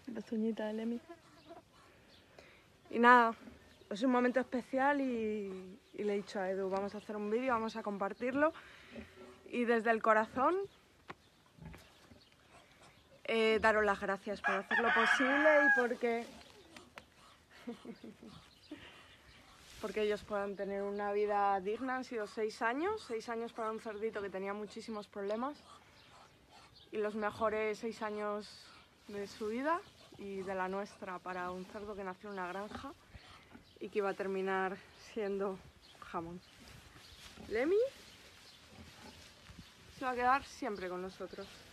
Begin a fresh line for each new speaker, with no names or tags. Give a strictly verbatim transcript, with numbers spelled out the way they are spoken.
Las uñitas de Lemmy. Y nada, es un momento especial y, y le he dicho a Edu, vamos a hacer un vídeo, vamos a compartirlo. Y desde el corazón, eh, daros las gracias por hacer lo posible y porque, porque ellos puedan tener una vida digna. Han sido seis años, seis años para un cerdito que tenía muchísimos problemas. Y los mejores seis años de su vida y de la nuestra para un cerdo que nació en una granja y que iba a terminar siendo jamón. Lemmy se va a quedar siempre con nosotros.